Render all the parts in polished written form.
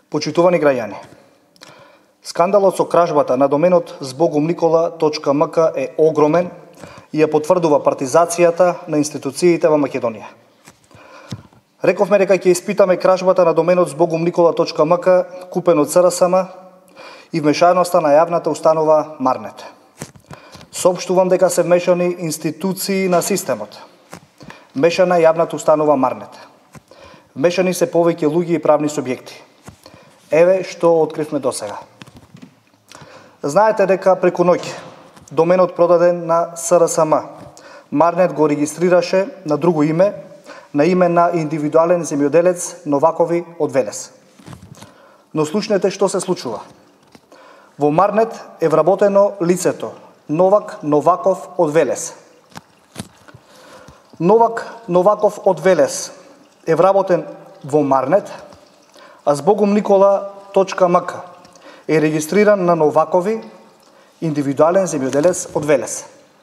Почитувани граѓани, скандалот со кражбата на доменот zbogumnikola.mk е огромен и ја потврдува партизацијата на институциите во Македонија. Рековме дека ќе испитаме кражбата на доменот zbogumnikola.mk купен од СРСМ и вмешаноста на јавната установа Марнет. Соопштувам дека се вмешани институции на системот. Мешана јавната установа Марнет. Вмешани се повеќе луѓе и правни субјекти. Еве што откривме досега. Знаете дека преку ноќ доменот продаден на СРСМ Марнет го регистрираше на друго име, на име на индивидуален земјоделец Новакови од Велес. Но слушнете што се случува. Во Марнет е вработено лицето Новак Новаков од Велес. Новак Новаков од Велес е вработен во Марнет, а zbogumnikola.mk е регистриран на Новакови, индивидуален земјоделец од Велес.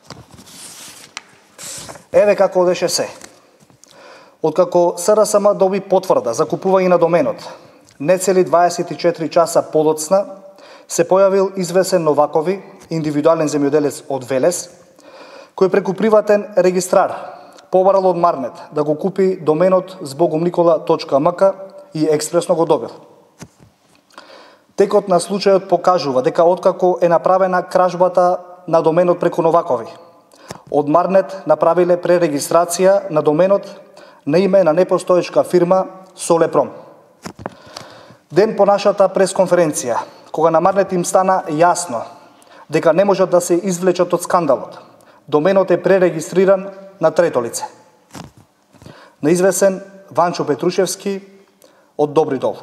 Еве како одеше се. Откако СРСМ доби потврда за купување на доменот, нецели 24 часа подоцна се појавил извесен Новакови, индивидуален земјоделец од Велес, кој преку приватен регистрар побарал од Марнет да го купи доменот zbogumnikola.mk и експресно го добил. Текот на случајот покажува дека откако е направена кражбата на доменот преку Новакови, од Марнет направиле пререгистрација на доменот на име на непостоечка фирма Солепром. Ден по нашата пресконференција, кога на Марнет им стана јасно дека не можат да се извлечат од скандалот, доменот е пререгистриран на трето лице, на извесен Ванчо Петрушевски од Добри Дол.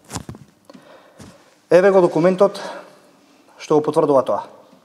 Еве го документот што го потврдува тоа.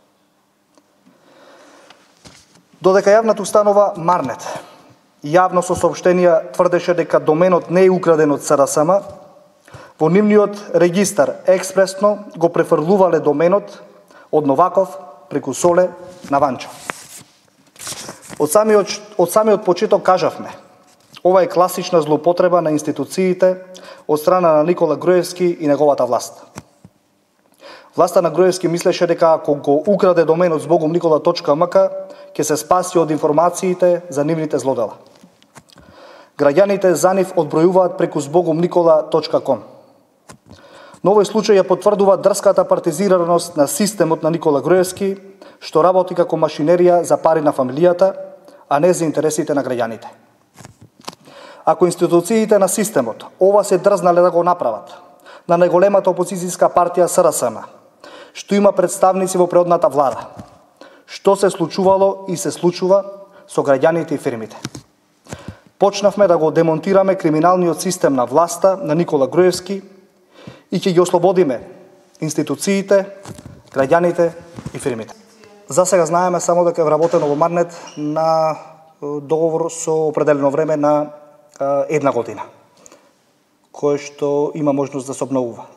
Додека јавната установа Марнет јавно со соопштенија тврдеше дека доменот не е украден од СРСМ, во нивниот регистар експресно го префрлувале доменот од Новаков преку Соле на Ванчо. Од самиот почеток кажавме, ова е класична злоупотреба на институциите од страна на Никола Груевски и неговата власт. Власта на Груевски мислеше дека ако го украде доменот zbogumnikola.mk ќе се спаси од информациите за нивните злодела. Граѓаните за нив одбројуваат преку zbogumnikola.com. Но овој случај ја потврдува дрската партизираност на системот на Никола Груевски, што работи како машинерија за пари на фамилијата, а не за интересите на граѓаните. Ако институциите на системот ова се дрзнале да го направат на најголемата опозицијска партија СРСМ, што има представници во предходната влада, што се случувало и се случува со граѓаните и фирмите. Почнавме да го демонтираме криминалниот систем на власта на Никола Груевски и ќе ги ослободиме институциите, граѓаните и фирмите. За сега знаеме само дека е вработено во Марнет на договор со определено време на 1 година, кој што има можност да се обновува.